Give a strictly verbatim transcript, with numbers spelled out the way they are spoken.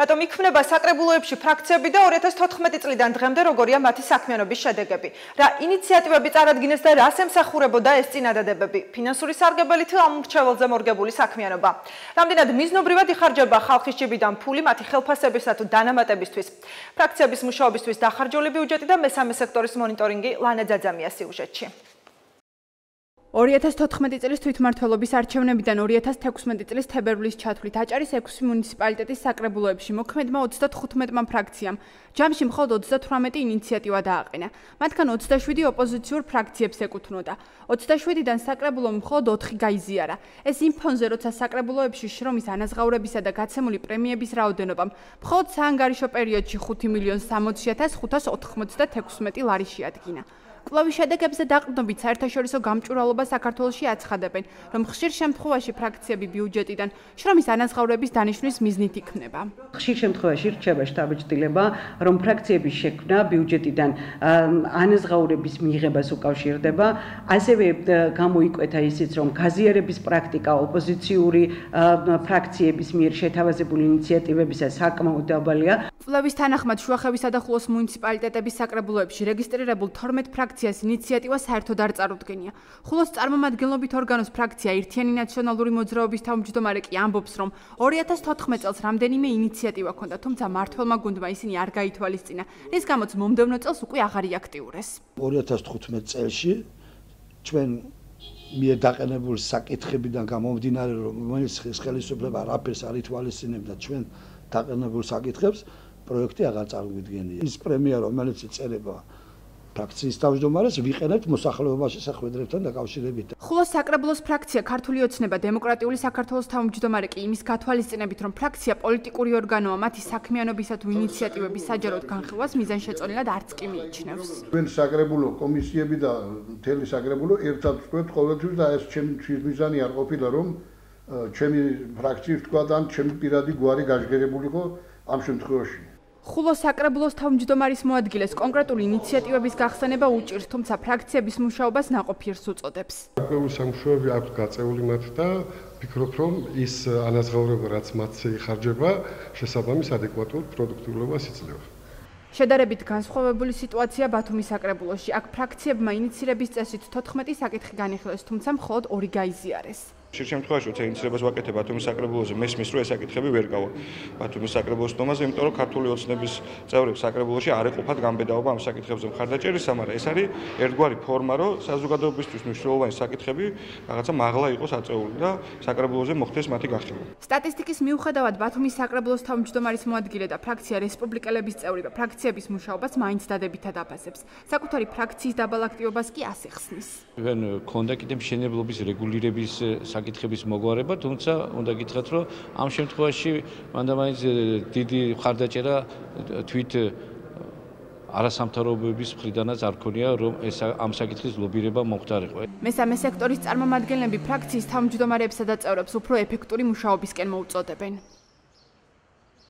რატომ იქმნება საკრებულოებში ფრაქციები და ორი ათას თოთხმეტი წლიდან დღემდე როგორია მათი საქმიანობის შედეგები? Რა ინიციატივები წარადგინეს და რას ემსახურებოდა ეს წინადადებები? ფინანსური სარგებლით ამ მრჩეველზე მორგებული საქმიანობა. Რამდენად მიზნობრივად იხარჯება ხალხის ჭიბიდან ფული მათი ხელფასებისა თუ დანამატებისთვის? ფრაქციების მუშაობისთვის დახარჯული ბიუჯეტი და მესამე სექტორის მონიტორინგი ლანა ძაძამია სიუჟეტში. ორი ათას თოთხმეტი წლის თვითმმართველობის არჩევნებიდან ორი ათას თექვსმეტი წლის თებერვლის ჩათვლით აჭარის ექვსი მუნიციპალიტეტის საკრებულოებში მოქმედმა ოცდათხუთმეტმა ფრაქციამ ჯამში მხოლოდ ოცდათვრამეტი ინიციატივა დააყენა. მათგან ოცდაშვიდი ოპოზიციურ ფრაქციებს ეკუთვნოდა. ოცდაშვიდიდან საკრებულომ მხოლოდ ოთხი გაიზიარა. ეს იმ ფონზე, როცა საკრებულოებში შრომის ანაზღაურებისა და გაცემული პრემიების რაოდენობამ მხოლოდ საანგარიშო პერიოდში ხუთი მილიონი სამოცი ათას ხუთას ოთხმოცდათექვსმეტი ლარი შეადგინა. კვლევის შედეგებზე დაყრდნობით საერთაშორისო გამჭვირვალობა საქართველოში აცხადებენ, რომ ხშირ შემთხვევაში ფრაქციები ბიუჯეტიდან შრომის ანაზღაურების დანიშვნის მიზნით იქმნება. ხშირ შემთხვევაში რჩება შთაბეჭდილება, რომ ფრაქციების შექმნა ბიუჯეტიდან ანაზღაურების მიღებას უკავშირდება, ასევე გამოიკვეთა ისიც, რომ გაზიარების პრაქტიკა ოპოზიციური ფრაქციების მიერ შეთავაზებული ინიციატივებისა საკმაოდ დაბალია. კვლევის თანახმად შუახევისა და ხულოს მუნიციპალიტეტების საკრებულოებში რეგისტრირებულ თორმეტ ფრაქციას ინიციატივა საერთოდ არ წარუდგენია. ხულოს წარმომადგენლობით ორგანოს ფრაქცია ერთიანი ნაციონალური მოძრაობის თავმჯდომარე კი ამბობს, რომ ორი ათას თოთხმეტ წელს რამდენიმე ინიციატივა ჰქონდა, თუმცა მმართველმა გუნდმა ისინი არ გაითვალისწინა, რის გამოც მომდევნო წელს უკვე აღარ იაქტიურეს. ორი ათას თხუთმეტ წელში ჩვენ მიერ დაყენებულ საკითხებიდან გამომდინარე, რომ რომელიც ხელისუფლება არაფერს არ ითვალისწინებდა ჩვენ დაყენებულ საკითხებს, პროექტი აღარ წარმოგვიდგენია. ის პრემია, რომელიც იწერება ფრაქციის თავმჯდომარეს, ვიყენებთ მოსახლეობაში სახვედრებთან დაკავშირებით. ხულოს საკრებულოს ფრაქცია ქართული ოცნება დემოკრატიული საქართველოს თავმჯდომარე კი იმის გათვალისწინებით, რომ ფრაქცია პოლიტიკური ორგანოა, მათი საქმიანობისა თუ ინიციატივების საჯაროდ განხილვას მიზანშეწონილად არც კი მიიჩნევს. ჩვენ საკრებულო კომისიები და მთელი საკრებულო ერთად ვწვევთ ყოველთვის და ეს ჩემი მიზანი არ ყოფილა, რომ ჩემი ფრაქციის თქვა და ჩემი პირადი გვარი გაჟღერებულიყო ამ შემთხვევაში. ხულოს საკრებულოს თავმჯდომარის მოადგილეს კონკრეტული ინიციატივების გახსენება უჭირს, თუმცა ფრაქციების მუშაობას ნაყოფიერს უწოდებს. საკრებულოს სამუშაოები აქვს გაწეული მათ და ვფიქრობ, რომ ის ანაზღაურება, რაც მათზე იხარჯება, შესაბამის ადეკვატურ პროდუქტიულობას იძლევა. შედარებით განსხვავებული სიტუაცია ბათუმის საკრებულოში. აქ ფრაქციებმა ინიცირების წესით თოთხმეტი საკითხი განიხილეს, თუმცა მხოლოდ ორი გაიზიარეს. ხშირ შემთხვევაში, როცა ინიციირებას ვაკეთებ ბათუმის საკრებულოზე, მესმის, რომ ეს საკითხები ვერ გავა ბათუმის საკრებულოს დომაზე, იმიტომ რომ ქართული ოცნების წევრებს საკრებულოში არ ეყოფათ განბედაობა ამ საკითხებზე მხარდაჭერისა, მაგრამ ეს არის ერთგვარი ფორმა, რომ საზოგადოებისთვის მნიშვნელოვანი საკითხები რაღაცა მაღლა იყოს აწეული და საკრებულოზე მოხდეს მათი განხილვა. სტატისტიკის მიუხედავად, ბათუმის საკრებულოს თავმჯდომარის მოადგილე და ფრაქცია რესპუბლიკელების წევრი და ფრაქციების მუშაობას მაინც დადებითად აფასებს. საკუთარი ფრაქციის დაბალ აქტივობას კი ასე ხსნის. ჩვენ გქონდა კიდევ მშენებლობის რეგულირების საკითხების მოგვარება, თუმცა უნდა გითხრათ, რომ ამ შემთხვევაში მანდამაინც დიდი მხარდაჭერა თვით არასამთავრობოების მხრიდანაც არ ქონია, რომ ეს ამ საკითხის ლობირება მომხდარიყო. მესამე სექტორის წარმომადგენლები ფრაქციის თავმჯდომარეებსა და წევრებს უფრო ეფექტური მუშაობისკენ მოუწოდებენ.